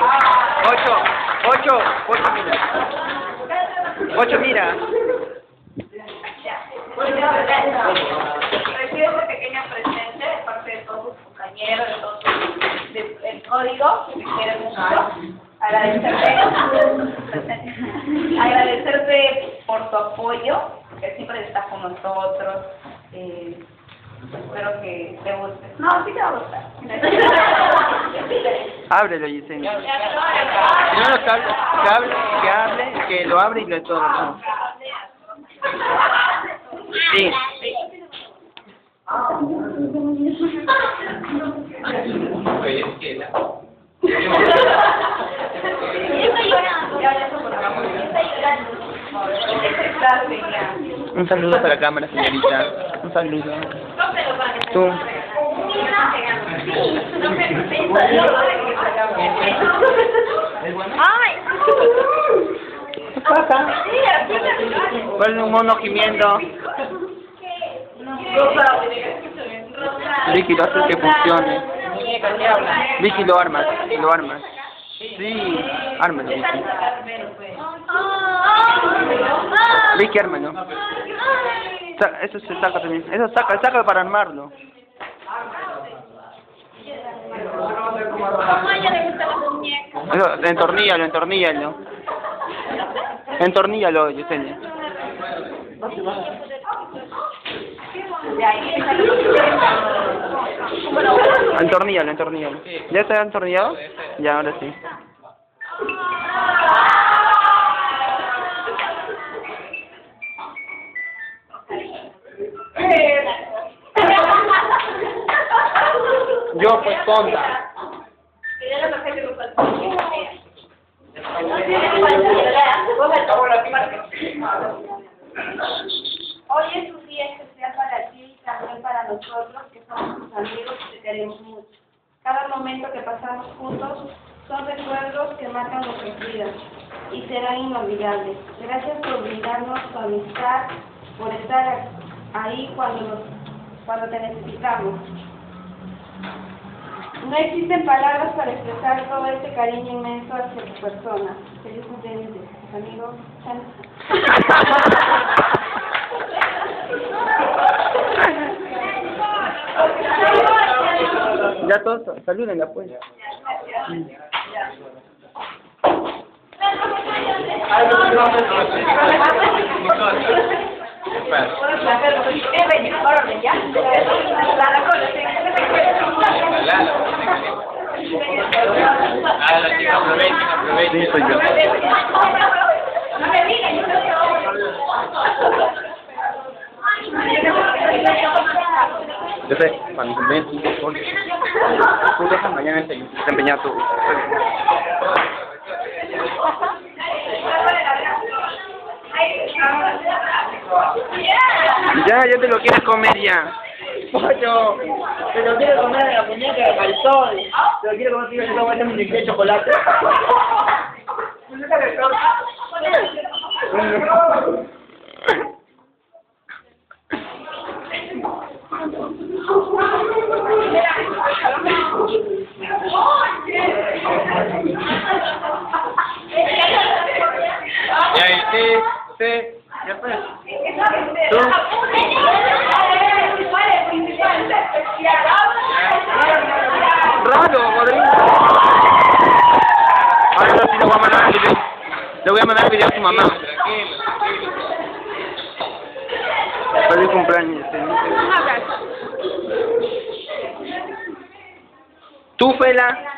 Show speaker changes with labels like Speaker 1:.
Speaker 1: Ocho, mira. 8, mira.
Speaker 2: Recibe este pequeño presente de parte de todos sus compañeros, de todos del código, que te quieren mucho. Agradecerte por tu apoyo, que siempre estás con nosotros. Espero que te guste. No, sí te va a gustar.
Speaker 1: Ábrelo, Yesenia. Primero que hable, que lo abre y lo todo. ¿No? Sí. Un saludo para la cámara, señorita. Un saludo. Tú. ¿Qué pasa? Ponle un mono gimiendo. Vicky, lo haces que funcione. Vicky, lo armas. Sí, ármalo, Vicky. Vicky, ármalo. Eso se saca también. Eso saca para armarlo. Eso, entorníllalo. Entorníllalo, Yesenia. Entorníllalo. ¿Ya está entornillado? Ya, ahora sí. Yo pues tonta.
Speaker 2: Hoy es un día especial para ti y también para nosotros, que somos tus amigos y te queremos mucho. Cada momento que pasamos juntos son recuerdos que marcan nuestras vidas y serán inolvidables. Gracias por brindarnos tu amistad, por estar ahí cuando te necesitamos. No existen palabras para expresar todo este cariño inmenso hacia tu persona. Feliz cumpleaños, amigos.
Speaker 1: Ya todos, salúdenla pues. Sí, soy yo. Yo sé, cuando se ven tú dejas mañana desempeñar tu... Ya te lo quieres comer ya. Pollo, te lo quiero comer a la muñeca de calzón. Te lo quiero comer si yo voy a hacer un de chocolate. Ya pues. ¿Tú? Raro, Rodrigo. Ahora sí le voy a mandar el video. Le voy a mandar el video a su mamá. Feliz cumpleaños. ¿Tú, Fela?